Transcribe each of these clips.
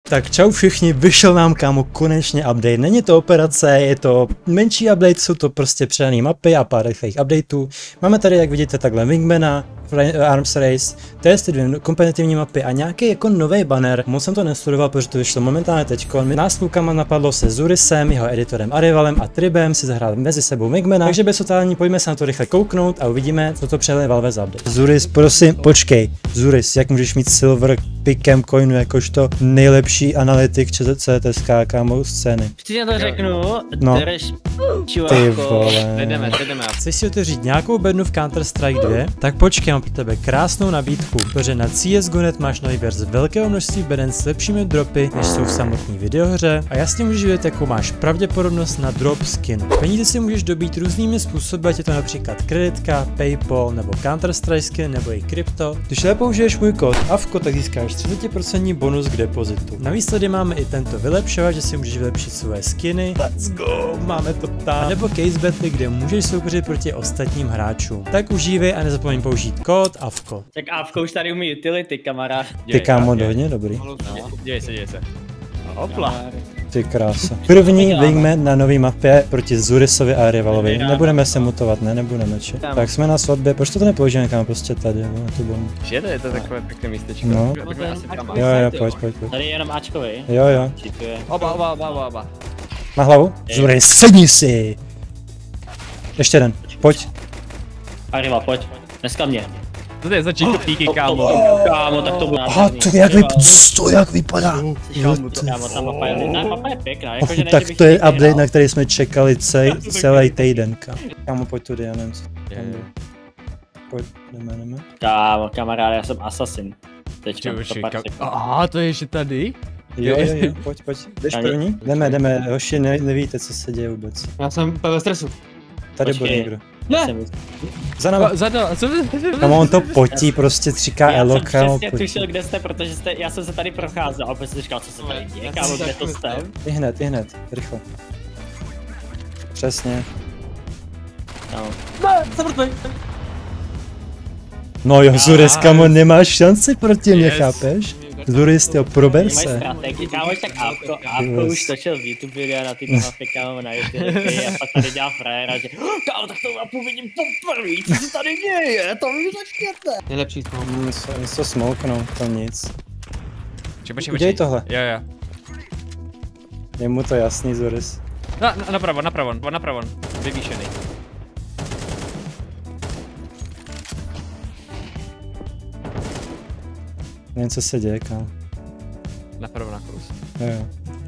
Tak čau všichni, vyšel nám kámo konečně update, není to operace, je to menší update, jsou to prostě předané mapy a pár rychlých updateů. Máme tady, jak vidíte, takhle Wingmana, Arms Race, to je ty dvě kompetitivní mapy a nějaký jako nový banner. Moc jsem to nesledoval, protože to vyšlo momentálně teďko. Nás klukama napadlo se Zurisem, jeho editorem Arrivalem a Tribem si zahrát mezi sebou Wingmana, takže bez totální, pojďme se na to rychle kouknout a uvidíme, co to přelije Valve za update. Zuris, prosím, počkej. Zuris, jak můžeš mít silver pikem coinu jakožto nejlepší analytik CTSK kámo scény? Přesně to řeknu, no. Ty vole. Jdeme. Chceš si otevřít nějakou bednu v Counter-Strike 2? Tak počkej, mám pro tebe krásnou nabídku, protože na CSGO.net máš na výběr z velkého množství beden s lepšími dropy, než jsou v samotné videohře a jasně můžeš vědět, jakou máš pravděpodobnost na drop skinu. Peníze si můžeš dobít různými způsoby, ať je to například kreditka, PayPal nebo Counter-Strike skin nebo i krypto. Když ale použiješ můj kód AVKO, tak získáš 30% bonus k depozitu. Navíc tady máme i tento vylepšovač, že si můžeš vylepšit svoje skiny. Let's go, máme to tam. Nebo case battle, kde můžeš soupeřit proti ostatním hráčům. Tak užívej a nezapomeň použít kód AVKO. Tak AVKO už tady umí utility, kamarád. Ty kámo, hodně dobrý. No. Děje se. Hopla. Ty krása. První Wingman na nový mapě proti Zurisovi a Arrivalovi. Nebudeme se mutovat, ne? Nebudeme, či? Tak jsme na svatbě, proč to nepoužijeme kam prostě tady, na tu bombu. Že je to takové pěkné místečko. No. Jo, pojď. Tady je jenom Ačkový. Jo. Oba. Na hlavu? Zuris, sedni si! Ještě jeden, pojď. Arriva, pojď. Dneska mě. To je začít kopíky, kámo. Kámo, tak to bude. Aha, to jak vypadá? Kámo, ta mapa je pěkná. Jakože ne, Tak to je update, na který jsme čekali celý týden, kámo, pojď tudy, já nevím, co tam bude. Pojď, jdeme. Kámo, kamaráde, já jsem assassin. Teďka, aha, to je ještě tady? Jo, pojď. Jdeš první? Jdeme, hoši, nevíte, co se děje vůbec. Já jsem ve stresu. Tady bude někdo. Ne! Za náma. Kámo, on to potí, prostě říká elo, kámo. Já jsem přesně tušil, kde jste, protože já jsem se tady procházel a opět jsem říkal, co se tady děje, kámo, kde to jste? I hned, rychle. Přesně. No jo, Zuris, kámo, nemáš šanci proti mě, chápeš? Zuris, tyjo, prober se. Nemají strategii, kámo, tak Avko už točil v YouTube videa na tyto mapy, kámo, na YouTube a pak tady dělá frajera, že kámo, tak to mapu vidím poprvé, co se tady děje, to mi začněte. Nejlepší smoke. Něco smouknout, to nic. Počkej. Udělej tohle. Jo. Je mu to jasný, Zuris. Napravo, vyvýšený. Nevím, co se děje, kámo. Napravo na kurz. Jo.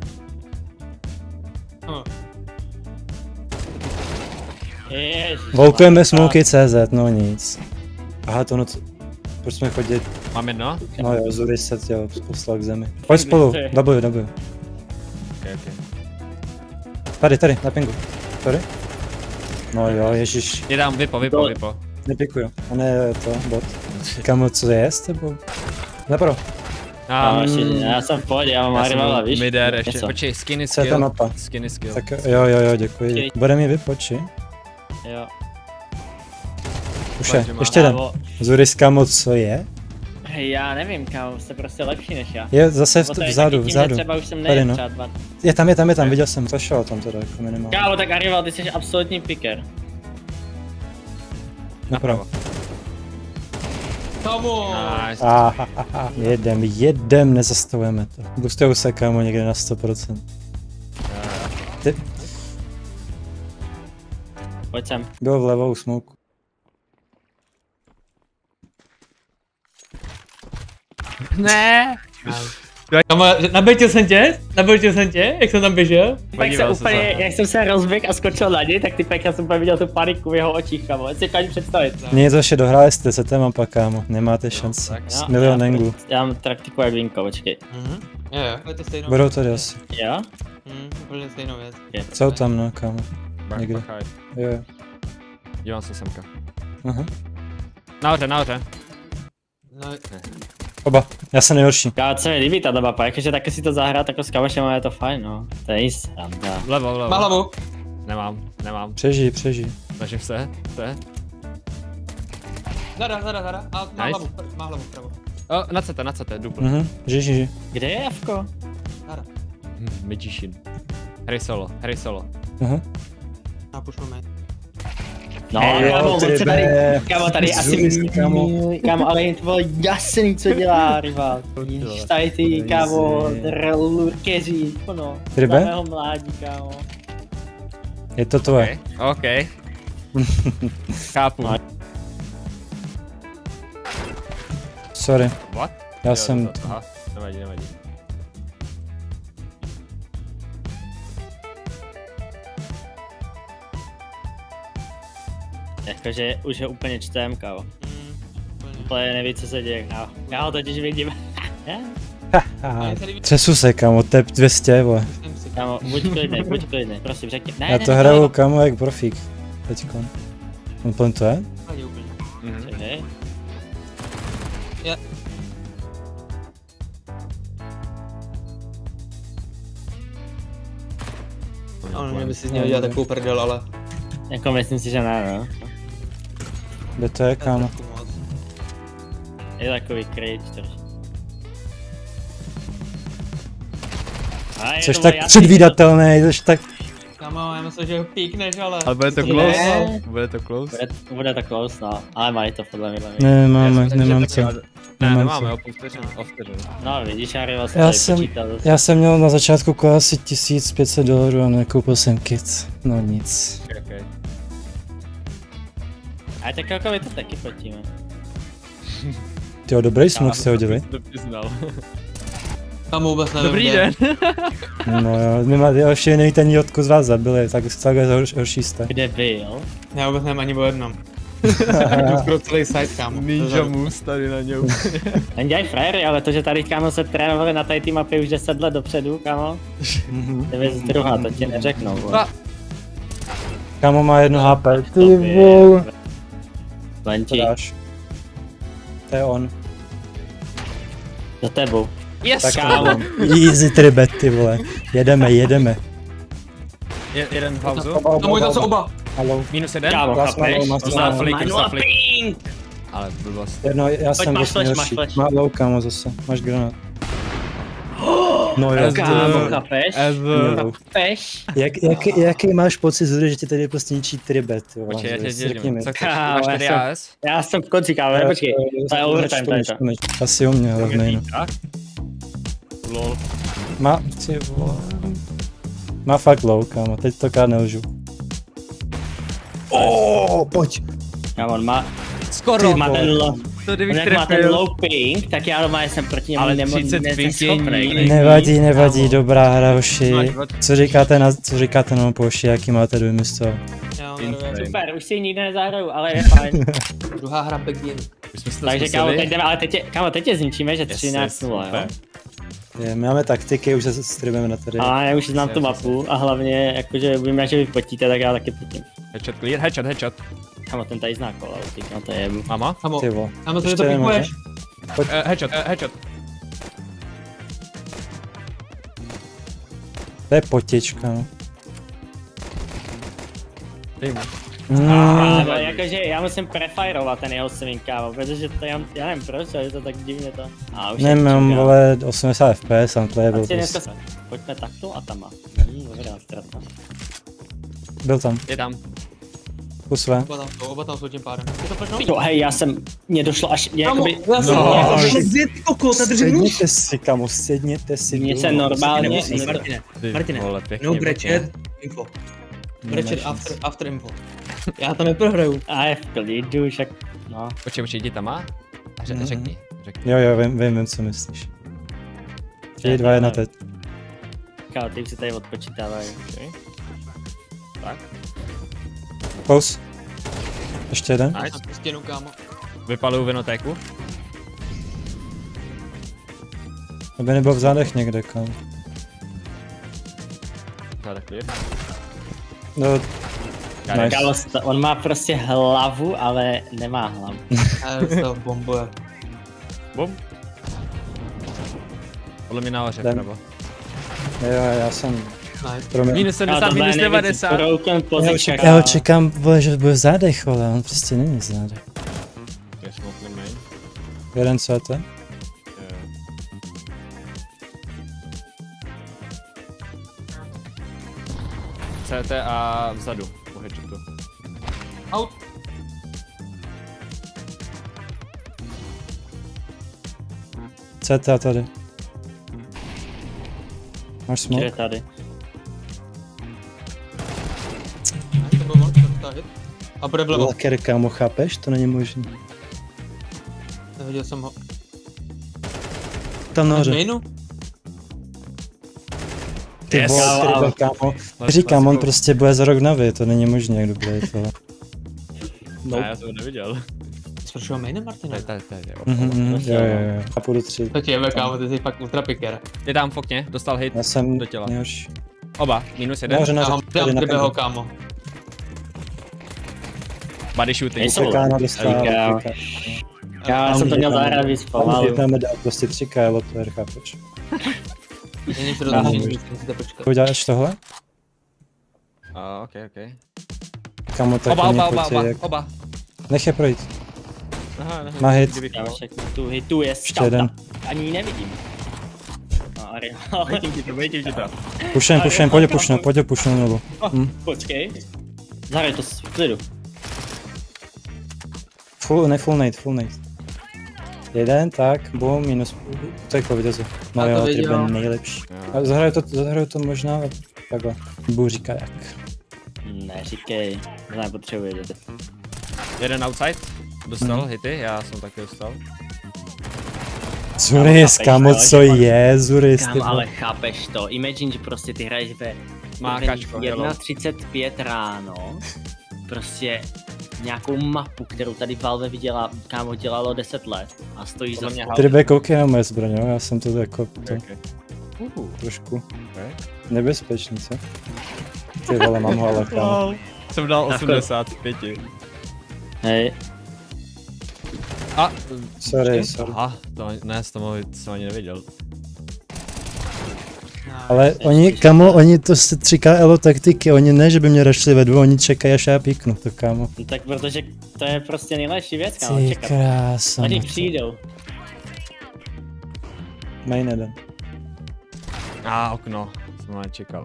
Volkujeme smoky CZ, no nic. Aha, to noc. Proč jsme chodit? Mám jedno? No jo, Zuris se tě poslal k zemi. Pojď spolu, W. Okay. Tady, na pingu. Tady? No jo, ježiš. Je tam vypo. Nepikuju, a ne to, bot. Kamo, co je s tebou? Napravo. Já jsem v pohodě, já mám Arrivala, víš? Mider ještě, počkej, skinny skill. Co je ta mapa? Skinny skill. Tak jo, děkuji. Bude mi vypoči. Jo. Už je, ještě jeden. Zuris, kamo, co je? Já nevím, kámo, jste prostě lepší než já. Je zase vzadu. Třeba už jsem tady, no. třeba 2. Je tam, viděl jsem, to šel tam teda jako minimálně. Kámo, tak Arrival, ty jsi absolutní picker. Napravo. Nice. Jedem, nezastavujeme to. Boostujou se, kámo, někde na 100%. Ty. Pojď sem. Byl vlevo u smoku. Ne. Kamo, nabejtil jsem tě, jak jsem tam běžel. Pak se úplně, jak jsem se rozběhl a skočil na něj, tak ty já jsem úplně viděl tu paniku v jeho očích, kámo, si to ani představit. Mě to ještě dohráli jste se téma pak, kámo, nemáte šanci. Milion englu. Já mám taktiku jak Vinko, počkej. Jo, je to stejnou. Budou tady asi. Jo? Úplně stejnou věc. Jsou tam, no, kámo. Někde. Jo. Dívám se semka. Aha. Nahoře. No, Oba, já jsem nejhorší. Kámo, co mi líbí tato mapa, jakože taky si to zahrát jako s kamošem je to fajn, no. To je sranda. Vlevo. má hlavu. Nemám. Přežij. Snažím se. Zada. A má hlavu vpravo. O, na CT, dupl. Žij. Kde je Avko? Magician. Hry solo, hry solo. Aha. Já pušu mé. No, Jo, kámo, on ty se tady, be. kámo, tady asi, Zůst, kámo. kámo, ale jen to bylo jasný, co dělá rival. Víš, tady ty, kámo, lurkeři, no, Ty be? za mého mládí, kámo. Je to tvoje. OK. Chápu. Sorry, What? já jsem... Aha, nevadí, nevadí. Jakože už ho úplně čtem, kámo. Úplně neví, co se děje, kámo. Já ho totiž vidím. Třesu se, kamo, tep 200, vole. Kámo, buď klidný, prosím, řekni. Ne, Já ne, to ne, hraju, ne, kamo, jak profík. Teďkon. On plně to je? Vadí úplně. ne. Ano, mě by si z něho dělat takovou prdel, ale... Jako myslím si, že ne, no. Kde to je, kámo? trochu moc. Je takový cringe trošku. A je Což to tak jasný, předvídatelný, což tak... Kámo, já myslím, že ho píkneš, ale... Ale bude to Ne. close? Bude to close? Bude to close, no. Ale mají to podle mě. Nemáme, nemám co. Ne, Nemám nemáme, co. o půl vteřiny. No vidíš, já rival se Já tady jsem- počítal zase. Já jsem měl na začátku kola asi $1500 a nekoupil jsem kit. No nic. Okay. A tak jako my to taky potíme. Tyjo, dobrý smok jste hodili. To přiznal. Kámo, vůbec nevím, Dobrý kde. den. No jo, nemá další jiný ten Jotko z vás zabili, tak takhle horší jste. Kde byl? Já vůbec nevím ani o jednom. Jdu skoro celý site, kámo. Ninja moves tady na něj. Jen dělají frajery, ale to, že tady kámo se trénovali na té mapě už 10 let dopředu, kámo. To je věc druhá, to ti neřeknou. vole. Kámo má 1 HP, To ty je- vole. Lenti, Dáš. To je on. za tebou. Yes! Tak Kámo. easy tribet, ty vole. Jedeme. Jeden pauzu. Kámo, tam jsou oba. Halou. Minus jeden. Kámo, Vás chápeš? má Dostal flick, Manual dostal flick. ping! Ale blbost. Jedno, já jsem máš vlastně flash, máš horší. flash. Má low, kámo, zase. Máš granát. No jo, Kámo, chápeš? Mělou. Chápeš? Jaký máš pocit, že ti tady prostě ničí tribet, jo? Počkej, já tě Řekni dělím. mi. Co chceš? Kámo, Máš tady já jsem- AS? Já jsem v konci, kámo, nepočkej. To je overtime, to je to. Asi u mě hlavně, no. Tak. Lol. Má, ty vole. Má fakt low, kámo, teď to kámo nelžu. Pojď. Kámo, on má, Skoro. má ten low, To on kdybych jak má ten trefil. low ping, tak já doma jsem proti němu Ale nemo, 30 neschopnej. Nevadí, Kámo. dobrá hra, hoši. Máš dva- Co říkáte na poši, jaký máte dojmy z toho? Já Insane. Super, už si ji nikdy nezahraju, ale je fajn. druhá hra begin. My jsme si to Takže kámo, zkusili. teď jdeme, ale teď je zničíme, že 13-0, jo. super. My máme taktiky, už se streamujeme na tady. A já už znám tu mapu a hlavně, jakože vím, že vy potíte, tak já taky potím. Headshot clear, headshot. Kámo, ten tady zná kola, no to je jebu. Mama? Kámo, Ty vole. kámo, co ty Ještě to nemůže? pikuješ? Headshot. To je potička, no. Dej mu. Ale jakože já musím prefirovat ten jeho swing, kámo, protože to já nevím proč, ale je to tak divně to. A už je Nemám, to, vole, 80 FPS, a to je byl Asi prostě. dneska pojďme takto a tam má. Dobrá strata. Byl tam, Je tam. kus své. Oba tam jsou tím pádem. Jo, hej, mě došlo až, Kámo, jakoby, já jsem No. zjed koko, ta drží nůž. Sedněte si, kamo, sedněte si. Mně tu. se normálně, Nemusíš, Martine. Ty Martine, vole, pěkně. no pěkně. brečet, info. Brečet Nemáš nic. after info. Já to neprohraju. a je v klidu, však, no. Počkej, jdi tam má? Řekni. Jo, vím, co myslíš. 3, 2, 1, teď. Kámo, ty už si tady odpočítávají. Okay. Tak. Pous. Ještě jeden. Nice. Na stěnu, kámo. Vypaluju vinotéku. Aby nebyl v zádech někde, kam. Zádech clear. No, Nice. Kámo, on má prostě hlavu, ale nemá hlavu. Já to bombuje. Bum. Podle mě nahoře, Jdem. nebo? jo, já jsem. Nice. Pro mě. Minus 70, minus 90. Broken pozice, Já ho čekám, vole, že bude v zádech, vole, on prostě není v zádech. Je smoke main. Jeden CT. CT a vzadu. Po headshotu. Out. CT tady. Máš Je smoke? tady. To byl moc, to hit. A bude vlevo. Laker, kámo, chápeš? To není možné. Neviděl jsem ho. Tam nahoře. Mainu? Ty Yes. vole, kámo. Říkám, on prostě bude za rok navy, to není možné, jak dobré je to. No, já jsem ho neviděl. Zprošil mainem, Martine? Tady. Jo. A půjdu 3. Tak je, kámo, ty jsi fakt ultra picker. Je tam v okně, dostal hit Já jsem do těla. nejhorší. Oba, minus jeden. Nahoře, Já ho nahoře, dám tady na kdyby ho, pět. kámo. Body shooting. Nejsou. Utekáno dostává. Já jsem to měl zahrát víc pomalu. Dáme dál prostě 3 KL, to je, chápeš. Není to rozlišení, musíte počkat. Uděláš tohle? Ok. Kamo, tak Oba. Nech je projít. Aha, Má hit. kdybych Já mohl. však tu hitu je Ještě jeden. skauta. Ani ji nevidím. No, Ariel. Vidím ti to. Pušem, pojď ho pušnout nulu. Počkej. Zahraj to z klidu. Full nade. Jeden, tak, boom, minus, to je viděl. No Já to jo, ty viděl. byl nejlepší. Jo. A zahraju to možná takhle. Bůh říká jak. Neříkej, to nepotřebujete. Jeden outside. Dostal hity, já jsem taky dostal. Zuris, kámo, co je, Zuris, ty Kam, ale vole. chápeš to, imagine, že prostě ty hraješ ve Má kačko, hello. 1:35 ráno, prostě nějakou mapu, kterou tady Valve viděla, kámo, dělalo 10 let a stojí za Podle mě Ty dvě koukej na moje zbraně, jo, já jsem to jako to Okay. trošku Okay. nebezpečný, co? Ty vole, mám ho ale kámo. Jsem dal 85. Hej, A, Sorry. aha, to jsem ani neviděl. Ale oni, kamo, oni to se 3KL taktiky, oni ne, že by mě rašli ve dvou, oni čekají, až já píknu, to kámo. no tak protože to je prostě nejlepší věc, kámo, Ty čekat. krása. Oni přijdou. Main jeden. Okno. Jsem ho nečekal.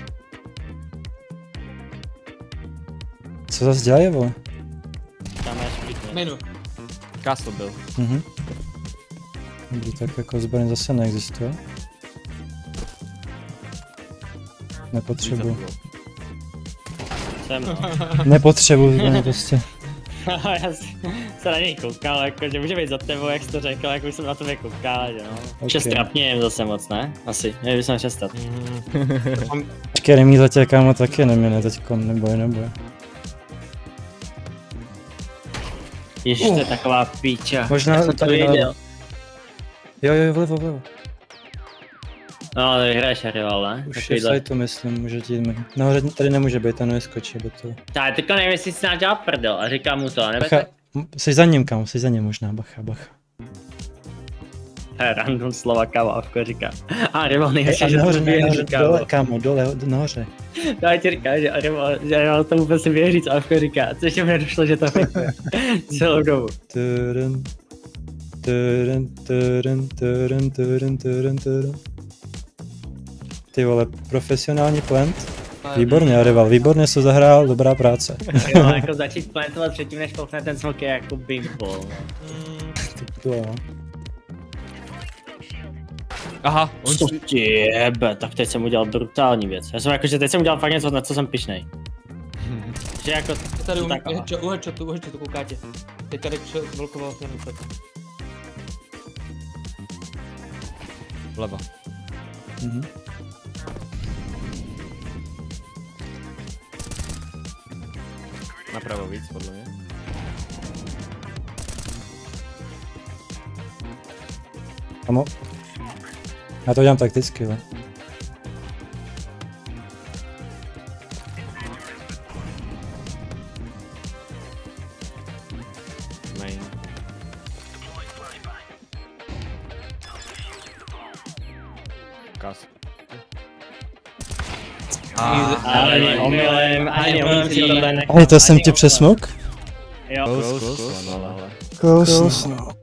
Co zase dělají, vole? Tam máš píkne. Mainu. Castle byl. Dobrý, tak jako zbraň zase neexistuje. Nepotřebuji. Jsem, no. Nepotřebuji zbraň prostě. Já se na něj koukal, jako, že může být za tebou, jak jsi to řekl, jak už jsem na tebe koukal, že no. Ok. 6 trapně je zase moc, ne? Asi, měli bychom 6 trap. Počkej, remíza tě, kámo, taky neměne teďko, neboj. Ježiš, to je taková píča. Možná Já jsem to tady viděl. Jo, vlevo. No, ale hraješ rival, ne? Už je v Takovýhle. sajtu, myslím, může ti jít. Nahoře tady nemůže být, ten neskočí do toho. Tak, teďka nevím, jestli si nás dělá prdel a říkám mu to, a Bacha, jsi za ním, kámo, jsi za ním možná, bacha. random slova, kámo, Avko říká. A rival A nejhorší, že to nahoře, věří, dole, kámo. kámo, dole, nahoře. Já ti říkám, že rival to vůbec si věří, co Avko říká, což mi nedošlo, že to fikuje. Celou dobu. Turun. Ty vole, profesionální plant. Výborně, Rival, výborně se zahrál, dobrá práce. Jo, jako začít plantovat předtím, než popne ten smok je jako bimbol. To jo. Aha, Co ti jebe, tak teď jsem udělal brutální věc. Já jsem jako, že teď jsem udělal fakt něco, na co jsem pyšnej. Že jako, Tady u tak, aha. headshotu koukáte. Teď tady blokoval ten útok. vlevo. Napravo víc, podle mě. Kamo. Já to dělám takticky, jo. Main. Kas. Ani omylem si tohle nechal. Ale to jsem ti přesmuk? Jo. Close, ale. Close, no.